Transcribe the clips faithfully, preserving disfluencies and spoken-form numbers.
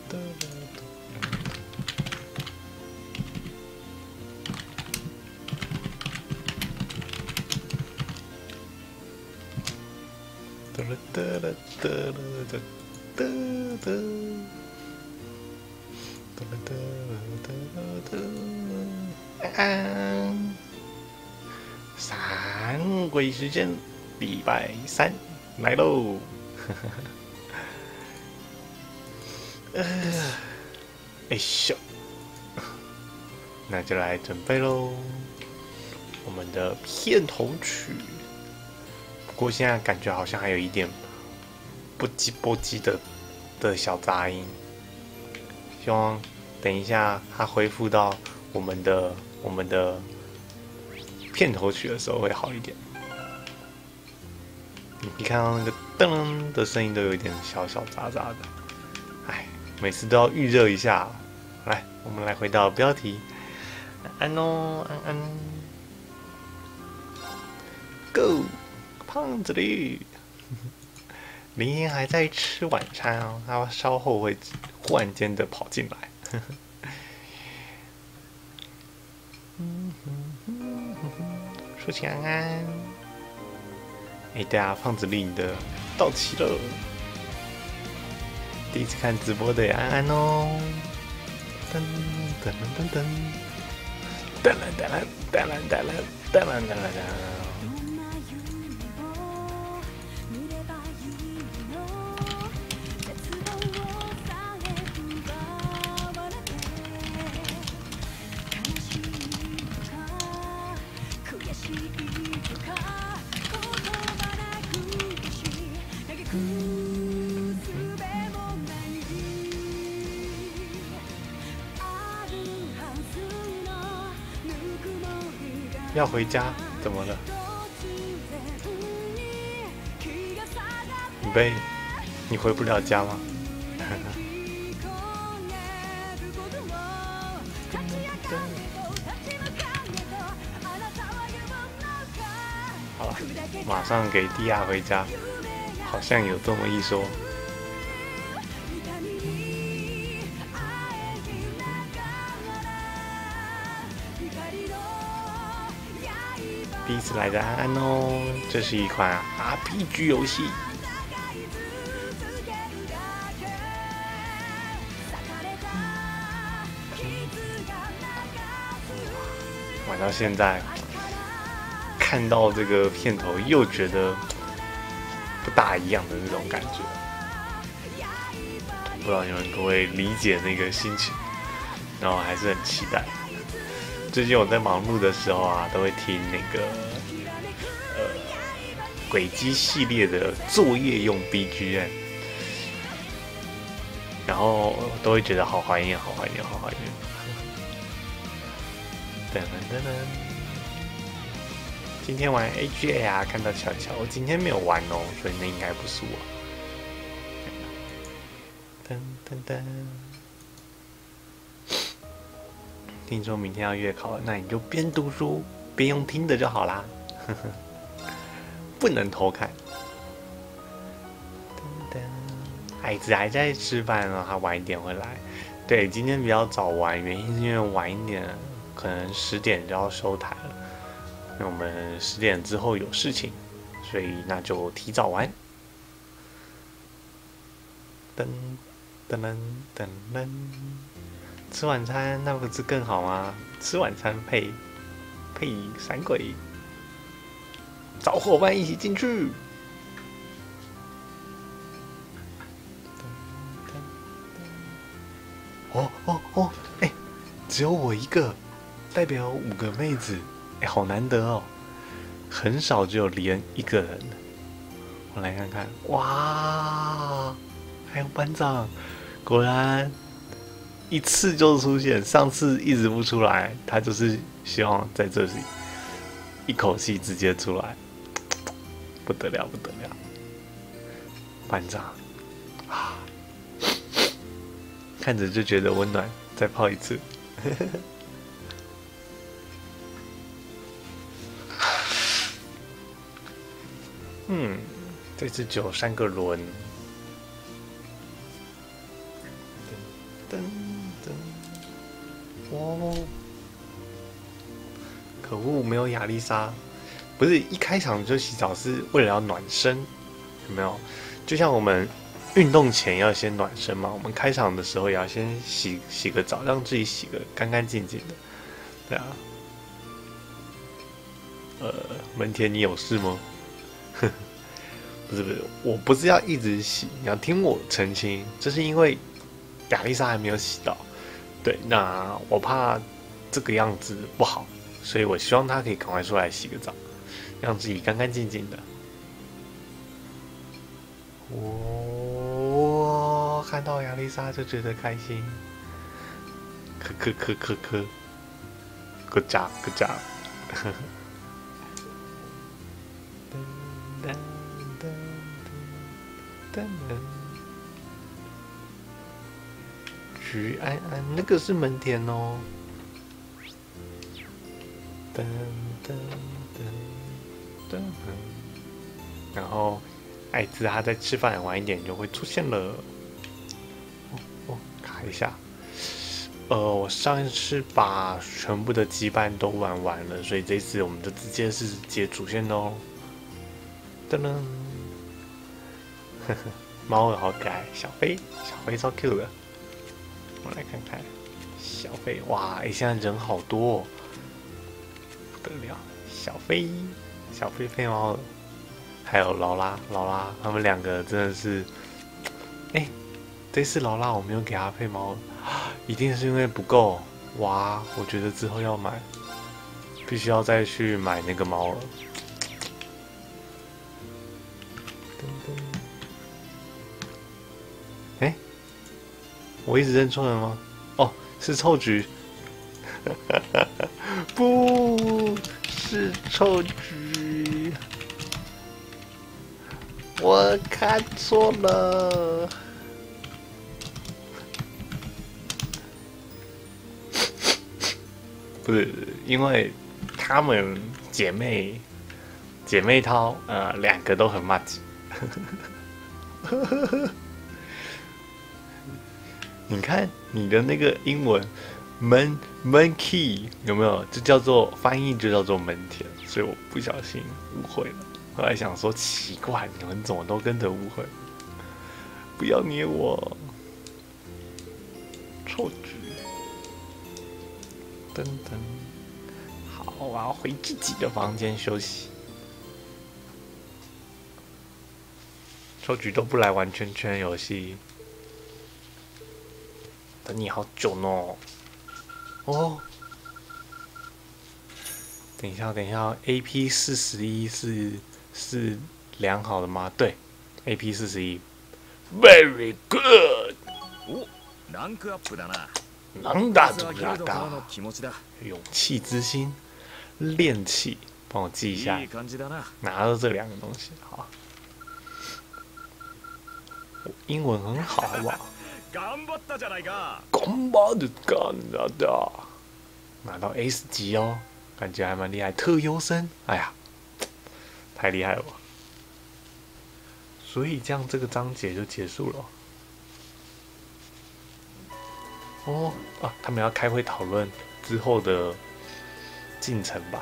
安，三鬼时间，礼拜三来喽！呃，哎咻，那就来准备喽，我们的片头曲。不过现在感觉好像还有一点不叽不叽的的小杂音，希望等一下它恢复到我们的我们的片头曲的时候会好一点。你看到那个噔的声音都有一点小小杂杂的，哎，每次都要预热一下。来，我们来回到标题，安安哦，安安 ，Go， 胖子哩。林妍还在吃晚餐哦，他稍后会忽然间的跑进来。说起安安，哎，对啊，胖子丽你的到齐了。第一次看直播的安安哦，噔噔噔噔噔，噔啦噔啦噔啦噔啦噔啦噔啦噔。要回家？怎么了？你被你回不了家吗？好了，马上给蒂亚回家，好像有这么一说。第一次来的安安哦，这是一款 R P G 游戏。玩到现在，看到这个片头又觉得不大一样的那种感觉，不知道你们可不可以理解那个心情？然后还是很期待。最近我在忙碌的时候啊，都会听那个呃轨迹系列的作业用 B G M， 然后都会觉得好怀念，好怀念，好怀念。噔噔噔噔，今天玩 A G A 啊，看到巧巧，我今天没有玩哦，所以那应该不是我。噔噔噔。听说明天要月考了，那你就边读书边用听的就好啦，不能偷看。孩子还在吃饭哦，他晚一点会来。对，今天比较早玩，原因是因为晚一点，可能十点就要收台了。那我们十点之后有事情，所以那就提早玩。噔噔噔噔噔。吃晚餐那不是更好吗？吃晚餐配配闪鬼，找伙伴一起进去。哦哦哦！哎，只有我一个，代表五个妹子，哎，好难得哦，很少只有连一个人。我来看看，哇，还有班长，果然。一次就出现，上次一直不出来，他就是希望在这里一口气直接出来，不得了不得了！班长啊，看着就觉得温暖，再泡一次。嗯，这次只有三个轮。噔噔噔，哦，可恶，没有亚丽莎。不是一开场就洗澡是为了要暖身，有没有？就像我们运动前要先暖身嘛，我们开场的时候也要先洗洗个澡，让自己洗个干干净净的。对啊。呃，门田，你有事吗？不是不是，我不是要一直洗，你要听我澄清，这是因为亚丽莎还没有洗到。对，那我怕这个样子不好，所以我希望她可以赶快出来洗个澡，让自己干干净净的。我、哦、看到亚丽莎就觉得开心，咳咳咳咳咳，good job good job。噔噔噔噔噔，徐安安，那个是门田哦。噔噔噔噔，然后艾滋他在吃饭晚一点就会出现了。哦哦，卡一下。呃，我上一次把全部的羁绊都玩完了，所以这次我们就直接是接主线哦。噔噔，呵呵，猫好可爱，小飞，小飞超 Q 的。我来看看，小飞，哇，哎、欸，现在人好多、哦，不得了，小飞，小飞配猫了，还有劳拉，劳拉，他们两个真的是，哎、欸，这次劳拉我没有给他配猫了，一定是因为不够，哇，我觉得之后要买，必须要再去买那个猫了。哎，我一直认错了吗？哦，是臭菊，不是臭菊，我看错了。不是，因为她们姐妹姐妹淘，呃，两个都很麻吉。你看你的那个英文 ，mon monkey 有没有？这叫做翻译就叫做门田，所以我不小心误会了。后来想说奇怪，你们怎么都跟着误会？不要捏我，臭菊。噔噔，好，我要回自己的房间休息。臭菊都不来玩圈圈游戏。等你好久呢，哦，等一下，等一下 ，A P 四十一是是良好的吗？对 ，A P 四十一 ，Very good。 哦，ランクアップだな。 能打就打打，勇气之心，练气，帮我记一下，拿到这两个东西，好。英文很好，好不好？頑張ったじゃないか。頑張るかな的，拿到 S 级哦，感觉还蛮厉害。特优生，哎呀，太厉害了吧！所以这样这个章节就结束了。哦啊，他们要开会讨论之后的进程吧？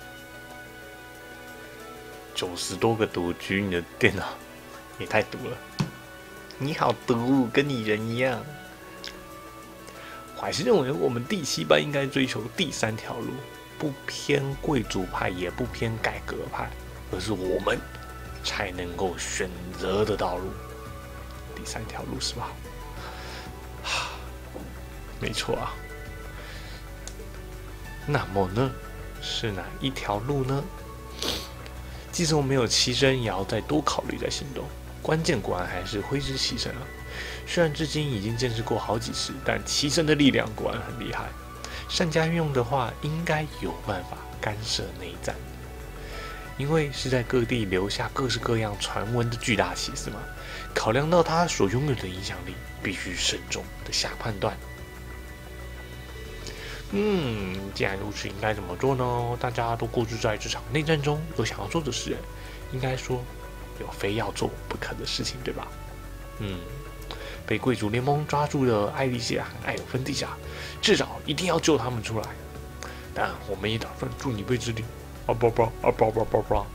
九十多个毒局，你的电脑也太毒了。你好毒，跟你人一样。我还是认为我们第七班应该追求第三条路，不偏贵族派，也不偏改革派，而是我们才能够选择的道路。第三条路是吧？没错啊。那么呢，是哪一条路呢？即使我没有栖身，也要再多考虑再行动。关键果然还是挥之其身啊！虽然至今已经见识过好几次，但其身的力量果然很厉害。善加运用的话，应该有办法干涉内战。因为是在各地留下各式各样传闻的巨大骑士嘛，考量到他所拥有的影响力，必须慎重的下判断。嗯，既然如此，应该怎么做呢？大家都各自在这场内战中有想要做的事，应该说有非要做不可的事情，对吧？嗯， 被贵族联盟抓住的艾丽西亚和艾尔芬蒂夏，至少一定要救他们出来。但我们也打算助你辈之力。啊不不啊不不不不。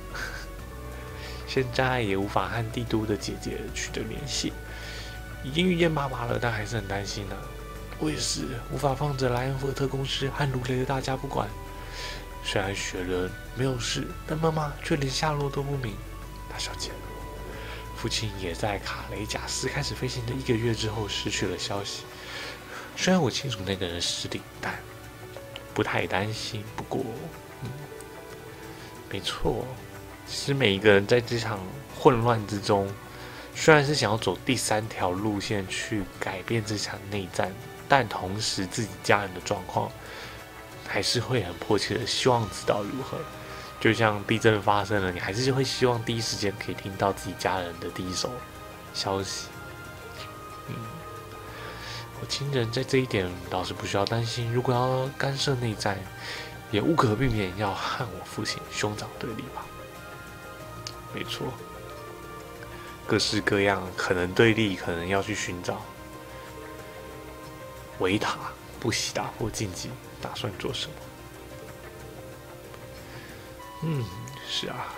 现在也无法和帝都的姐姐取得联系，已经遇见爸爸了，但还是很担心呢、啊。我也是无法放着莱恩福特公司和卢雷的大家不管。虽然雪人没有事，但妈妈却连下落都不明。大小姐，父亲也在卡雷贾斯开始飞行的一个月之后失去了消息。虽然我清楚那个人实力，但不太担心。不过，嗯，没错，其实每一个人在这场混乱之中，虽然是想要走第三条路线去改变这场内战，但同时自己家人的状况，还是会很迫切的希望知道如何。就像地震发生了，你还是会希望第一时间可以听到自己家人的第一手消息。嗯，我亲人在这一点倒是不需要担心。如果要干涉内战，也无可避免要和我父亲兄长对立吧。没错，各式各样可能对立，可能要去寻找。维塔不惜打破禁忌，打算做什么？嗯，是啊。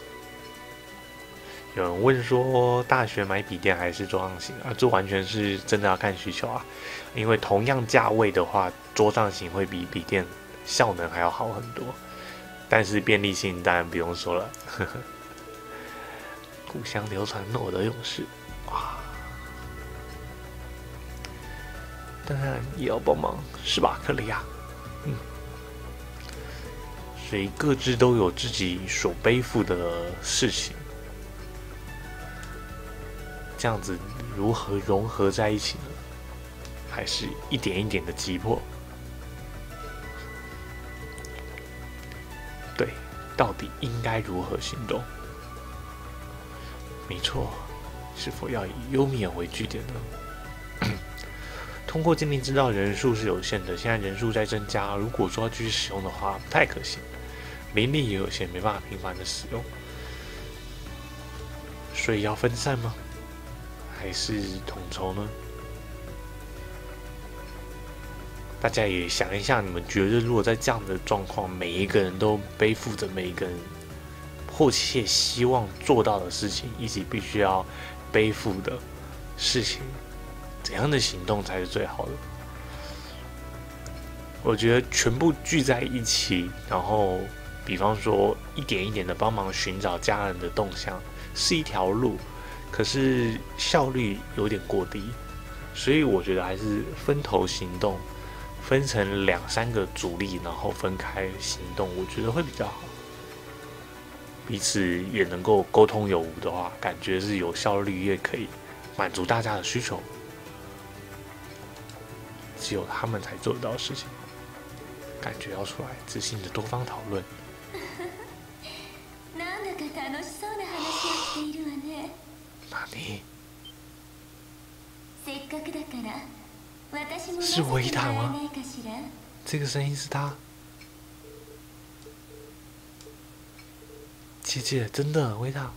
有人问说，大学买笔电还是桌上型啊？这完全是真的要看需求啊。因为同样价位的话，桌上型会比笔电效能还要好很多，但是便利性当然不用说了。呵呵，故乡流传诺德勇士，哇！当然也要帮忙，是吧，克里亚？嗯。所以各自都有自己所背负的事情，这样子如何融合在一起呢？还是一点一点的击破？对，到底应该如何行动？没错，是否要以优米尔为据点呢？通过精灵之道人数是有限的，现在人数在增加，如果说要继续使用的话，不太可行。灵力也有限，没办法频繁的使用，所以要分散吗？还是统筹呢？大家也想一下，你们觉得如果在这样的状况，每一个人都背负着每一个人迫切希望做到的事情，以及必须要背负的事情，怎样的行动才是最好的？我觉得全部聚在一起，然后比方说一点一点的帮忙寻找家人的动向，是一条路，可是效率有点过低，所以我觉得还是分头行动，分成两三个主力，然后分开行动，我觉得会比较好。彼此也能够沟通有无的话，感觉是有效率，也可以满足大家的需求。只有他们才做得到的事情，感觉要出来执行的多方讨论。哪里？是维塔吗？这个声音是他。姐姐，真的维塔？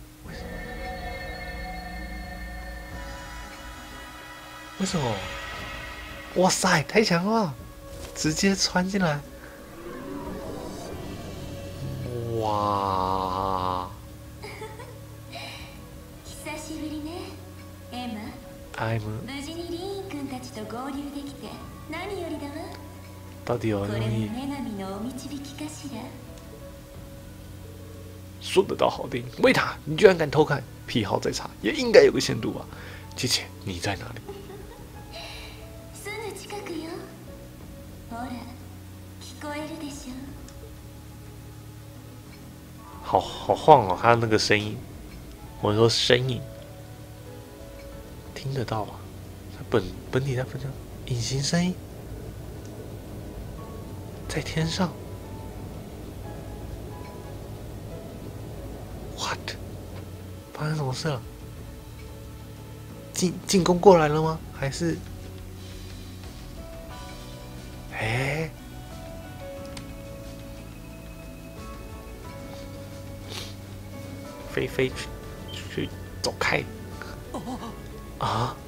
为什么？哇塞，太强了！直接穿进来。哇！I'm 到底有容易？说得到好听，维塔，你居然敢偷看，癖好再差也应该有个限度吧？姐姐，你在哪里？好好晃哦，他那个声音，我说声音听得到啊，他本本体在分享隐形声音，在天上 ，what？ 发生什么事了？进进攻过来了吗？还是？哎？飞飞去去走开！啊！